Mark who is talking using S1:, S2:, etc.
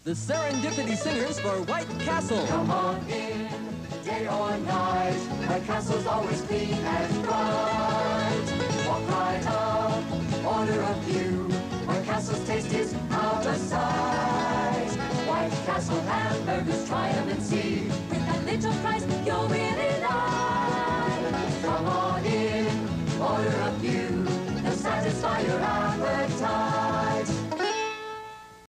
S1: The Serendipity Singers for White Castle.
S2: Come on in, day or night. White Castle's always clean and bright. Walk right up, order a few. White Castle's taste is out of sight. White Castle hamburgers, try 'em and see.
S3: With that little price, you'll really